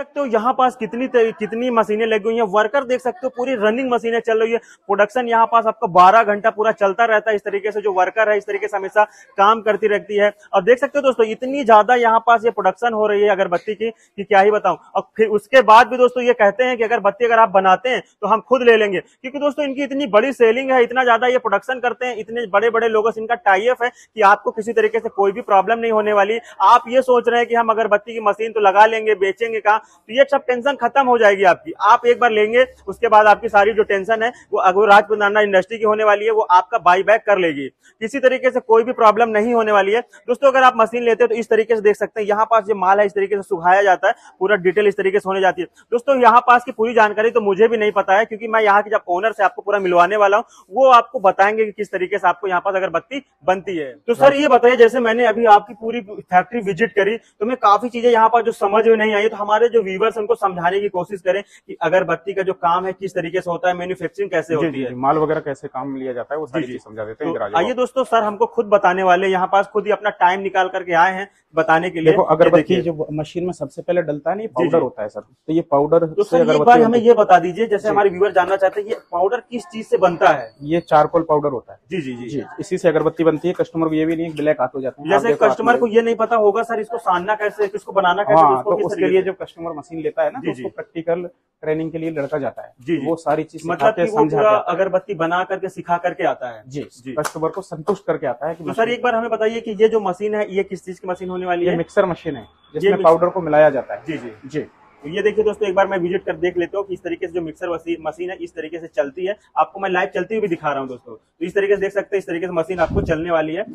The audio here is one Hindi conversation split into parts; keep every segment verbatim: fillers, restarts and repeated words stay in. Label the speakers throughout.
Speaker 1: सकते हो यहाँ पास कितनी कितनी मशीनें लगी हुई हैं, वर्कर देख सकते हो पूरी रनिंग मशीनें चल रही है। प्रोडक्शन यहाँ पास आपका बारह घंटा पूरा चलता रहता है। इस तरीके से जो वर्कर है इस तरीके से हमेशा काम करती रहती है। और देख सकते हो दोस्तों इतनी ज्यादा यहाँ पास ये प्रोडक्शन हो रही है अगरबत्ती की कि क्या ही बताऊं। और फिर उसके बाद भी दोस्तों ये कहते हैं कि अगरबत्ती अगर आप बनाते हैं तो हम खुद ले लेंगे, क्योंकि दोस्तों इनकी इतनी बड़ी सेलिंग है, इतना ज्यादा ये प्रोडक्शन करते हैं, इतने बड़े बड़े लोगों से इनका टाई अप है कि आपको किसी तरीके से कोई भी प्रॉब्लम नहीं होने वाली। आप ये सोच रहे हैं कि हम अगरबत्ती की मशीन तो लगा लेंगे, बेचेंगे कहाँ, तो ये सब टेंशन खत्म हो जाएगी आपकी। आप एक बार लेंगे उसके बाद आपकी सारी जो टेंशन है वो अगर राजपुताना इंडस्ट्री की होने वाली है वो आपका बाई बैक कर लेगी। किसी तरीके से कोई भी प्रॉब्लम नहीं होने वाली है। दोस्तों अगर आप मशीन लेते हैं तो इस तरीके से देख सकते हैं यहाँ पास जो माल है इस तरीके से सुखाया जाता है, पूरा डिटेल इस तरीके से होने जाती है। दोस्तों यहाँ पास की पूरी जानकारी तो मुझे भी नहीं पता है, क्योंकि मैं यहाँ के जब ओनर से आपको पूरा मिलवाने वाला हूँ वो आपको बताएंगे कि किस तरीके से आपको यहाँ पास अगरबत्ती बनती है। तो सर ये बताइए, जैसे मैंने अभी आपकी पूरी फैक्ट्री विजिट करी तो मैं काफी चीजें यहाँ पर जो समझ में नहीं आई, तो हमारे जो व्यूवर्स उनको समझाने की कोशिश करें कि अगरबत्ती का जो काम है किस तरीके से होता है, मैन्युफैक्चरिंग कैसे होती है,
Speaker 2: माल वगैरह कैसे काम लिया जाता है, वो सारी चीज समझा देते हैं।
Speaker 1: आइए दोस्तों, सर हमको खुद बताने वाले यहाँ पास खुद ही अपना टाइम निकाल करके आए हैं बताने के लिए।
Speaker 2: देखो अगरबत्ती जो मशीन में सबसे पहले डलता है ना, ये पाउडर होता है सर। तो ये पाउडर
Speaker 1: तो सर एक बार हमें ये बता दीजिए, जैसे हमारे व्यूअर जानना चाहते हैं ये पाउडर किस चीज से बनता है।
Speaker 2: ये चारकोल पाउडर होता है।
Speaker 1: जी जी जी
Speaker 2: जी इसी से अगरबत्ती बनती है। कस्टमर को ये भी नहीं ब्लैक हाथ हो जाते हैं।
Speaker 1: जैसे कस्टमर को ये नहीं पता होगा सर इसको सानना कैसे, इसको बनाना कैसे,
Speaker 2: हाँ, तो उसके लिए जब कस्टमर मशीन लेता है ना तो उसको प्रैक्टिकल ट्रेनिंग के लिए लड़का जाता है।
Speaker 1: जी
Speaker 2: वो सारी चीज
Speaker 1: मतलब कि वो पूरा अगरबत्ती बना करके सिखा करके आता है।
Speaker 2: जी कस्टमर को संतुष्ट करके आता है।
Speaker 1: तो सर एक बार हमें बताइए कि ये जो मशीन है ये किस चीज की मशीन होने वाली है।
Speaker 2: मिक्सर मशीन है जिसमें पाउडर को मिलाया जाता है।
Speaker 1: जी जी
Speaker 2: जी
Speaker 1: ये देखिए दोस्तों, एक बार मैं विजिट कर देख लेता हूँ कि इस तरीके से जो मिक्सर मशीन है इस तरीके से चलती है। आपको मैं लाइव चलती हुई भी दिखा रहा हूँ दोस्तों। तो इस तरीके से देख सकते हैं, इस तरीके से मशीन आपको चलने वाली है।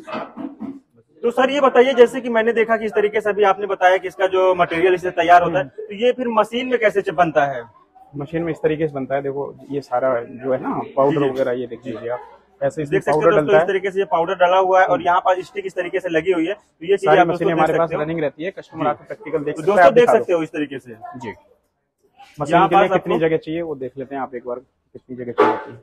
Speaker 1: तो सर ये बताइए, जैसे कि मैंने देखा कि इस तरीके से अभी आपने बताया कि इसका जो मटेरियल इससे तैयार होता है, तो ये फिर मशीन में कैसे बनता है।
Speaker 2: मशीन में इस तरीके से बनता है। देखो ये सारा जो है ना पाउडर वगैरह, ये देख लीजिए आप, ऐसे
Speaker 1: देख सकते हो दोस्तों इस तरीके से ये पाउडर डाला हुआ है और यहाँ पर स्टिक इस तरीके से लगी हुई है। तो ये चीजें
Speaker 2: मशीन हमारे पास रनिंग रहती है। कस्टमर आकर प्रैक्टिकल देख सकते हैं।
Speaker 1: दोस्तों देख सकते हो इस तरीके से।
Speaker 2: जी मशीन के लिए कितनी जगह चाहिए वो देख लेते हैं आप एक बार, कितनी जगह चाहिए।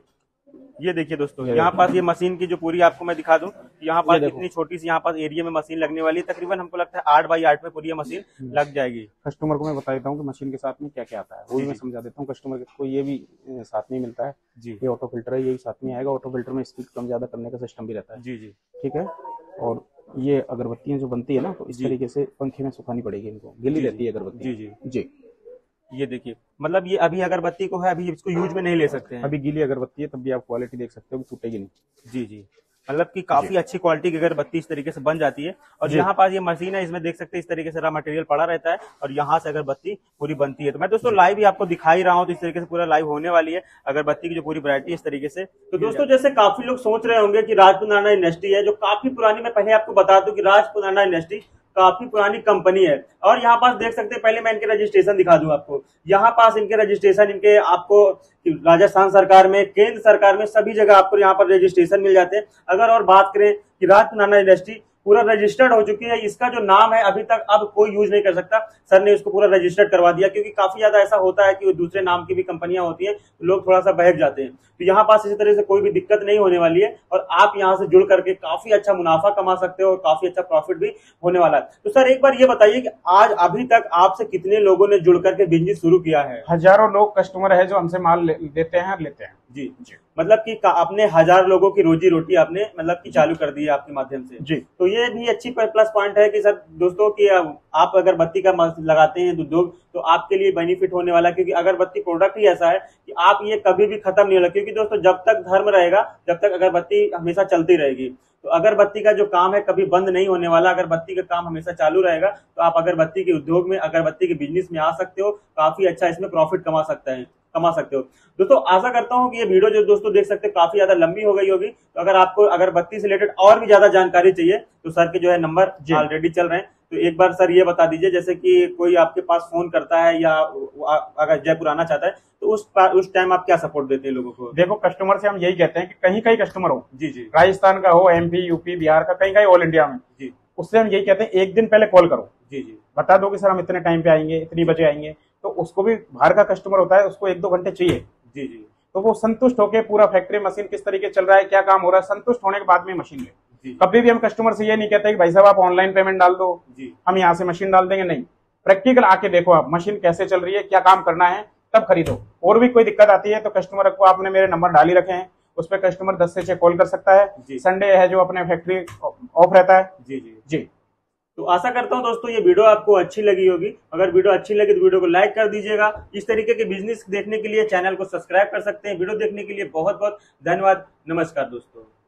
Speaker 1: ये देखिए दोस्तों, यहाँ पास ये मशीन की जो पूरी आपको मैं दिखा दूं, यहाँ पास कितनी छोटी सी यहाँ पास एरिया में मशीन लगने वाली है। तकरीबन हमको लगता है आठ बाई आठ में पूरी ये मशीन लग जाएगी।
Speaker 2: कस्टमर को मैं बता देता हूँ कि मशीन के साथ में क्या क्या आता है, वो भी मैं समझा देता हूँ। कस्टमर को ये भी साथ में मिलता है। जी ये ऑटो फिल्टर है, यही साथ में आएगा। ऑटो फिल्टर में स्पीड कम ज्यादा करने का सिस्टम भी रहता है। जी जी ठीक है। और ये अगरबत्तियां जो बनती है ना तो इस तरीके से पंखे में सुखानी पड़ेगी, इनको गिली रहती है अगरबत्ती। जी जी जी
Speaker 1: ये देखिए, मतलब ये अभी अगरबत्ती को है, अभी इसको यूज में नहीं ले सकते हैं।
Speaker 2: अभी गीली अगरबत्ती है तब भी आप क्वालिटी देख सकते हो, टूटेगी नहीं।
Speaker 1: जी जी मतलब कि काफी अच्छी क्वालिटी की अगरबत्ती इस तरीके से बन जाती है। और यहाँ पास ये मशीन है, इसमें देख सकते हैं इस तरीके से रॉ मटेरियल पड़ा रहता है और यहाँ से अगरबत्ती पूरी बनती है। तो मैं दोस्तों लाइव ही आपको दिखा ही रहा हूँ, तो इस तरीके से पूरा लाइव होने वाली है अगरबत्ती की जो पूरी वैरायटी इस तरीके से। तो दोस्तों जैसे काफी लोग सोच रहे होंगे कि राजपुताना इंडस्ट्री है जो काफी पुरानी, मैं पहले आपको बता दूं कि राजपुताना इंडस्ट्री काफी पुरानी कंपनी है। और यहाँ पास देख सकते हैं, पहले मैं इनके रजिस्ट्रेशन दिखा दूं आपको। यहाँ पास इनके रजिस्ट्रेशन इनके आपको राजस्थान सरकार में, केंद्र सरकार में, सभी जगह आपको यहाँ पर रजिस्ट्रेशन मिल जाते हैं। अगर और बात करें कि राजपुताना इंडस्ट्री पूरा रजिस्टर्ड हो चुकी है, इसका जो नाम है अभी तक अब कोई यूज नहीं कर सकता। सर ने इसको पूरा रजिस्टर्ड करवा दिया, क्योंकि काफी ज्यादा ऐसा होता है कि दूसरे नाम की भी कंपनियां होती हैं तो लोग थोड़ा सा बहक जाते हैं। तो यहाँ पास इसी तरह से कोई भी दिक्कत नहीं होने वाली है और आप यहाँ से जुड़ करके काफी अच्छा मुनाफा कमा सकते हो और काफी अच्छा प्रॉफिट भी होने वाला है। तो सर एक बार ये बताइए कि आज अभी तक आपसे कितने लोगों ने जुड़ करके बिजनेस शुरू किया है।
Speaker 2: हजारों लोग कस्टमर है जो हमसे माल देते हैं और लेते हैं।
Speaker 1: जी जी मतलब कि आपने हजार लोगों की रोजी रोटी आपने मतलब कि चालू कर दी है आपके माध्यम से।
Speaker 2: जी
Speaker 1: तो ये भी अच्छी प्लस पॉइंट है कि सर दोस्तों कि आप अगरबत्ती का लगाते हैं उद्योग तो आपके लिए बेनिफिट होने वाला है, क्योंकि अगरबत्ती प्रोडक्ट ही ऐसा है कि आप ये कभी भी खत्म नहीं होगा। क्योंकि दोस्तों जब तक धर्म रहेगा जब तक अगरबत्ती हमेशा चलती रहेगी। तो अगरबत्ती का जो काम है कभी बंद नहीं होने वाला, अगरबत्ती का काम हमेशा चालू रहेगा। तो आप अगरबत्ती के उद्योग में, अगरबत्ती के बिजनेस में आ सकते हो, काफी अच्छा इसमें प्रॉफिट कमा सकते हैं कमा सकते हो। दोस्तों आशा करता हूं कि ये वीडियो जो दोस्तों देख सकते हो काफी ज्यादा लंबी हो गई होगी। तो अगर आपको अगरबत्ती से रिलेटेड और भी ज्यादा जानकारी चाहिए तो सर के जो है नंबर ऑलरेडी चल रहे हैं। तो एक बार सर ये बता दीजिए, जैसे कि कोई आपके पास फोन करता है या अगर जयपुर आना चाहता है तो उस उस टाइम आप क्या सपोर्ट देते हैं लोगों को।
Speaker 2: देखो कस्टमर से हम यही कहते हैं कि कहीं कहीं कस्टमर हो,
Speaker 1: जी जी
Speaker 2: राजस्थान का हो, एमपी, यूपी, बिहार का, कहीं कहीं ऑल इंडिया में, जी उससे हम यही कहते हैं एक दिन पहले कॉल करो।
Speaker 1: जी जी
Speaker 2: बता दो कि सर हम इतने टाइम पे आएंगे, इतनी बजे आएंगे। तो उसको भी बाहर का कस्टमर होता है, उसको एक दो घंटे चाहिए।
Speaker 1: जी जी
Speaker 2: तो वो संतुष्ट होकर पूरा फैक्ट्री मशीन किस तरीके चल रहा है, क्या काम हो रहा है, संतुष्ट होने के बाद में मशीन ले। कभी भी हम कस्टमर से ये नहीं कहते कि भाई साहब आप ऑनलाइन पेमेंट डाल दो, जी हम यहाँ से मशीन डाल देंगे, नहीं। प्रैक्टिकल आके देखो, आप मशीन कैसे चल रही है, क्या काम करना है, तब खरीदो। और भी कोई दिक्कत आती है तो कस्टमर को आपने मेरे नंबर डाल ही रखे हैं, उस पर कस्टमर दस से छह कॉल कर सकता है। संडे है जो अपने फैक्ट्री ऑफ रहता है। जी जी जी।
Speaker 1: तो आशा करता हूं दोस्तों ये वीडियो आपको अच्छी लगी होगी। अगर वीडियो अच्छी लगी तो वीडियो को लाइक कर दीजिएगा। इस तरीके के बिजनेस देखने के लिए चैनल को सब्सक्राइब कर सकते हैं। वीडियो देखने के लिए बहुत बहुत धन्यवाद। नमस्कार दोस्तों।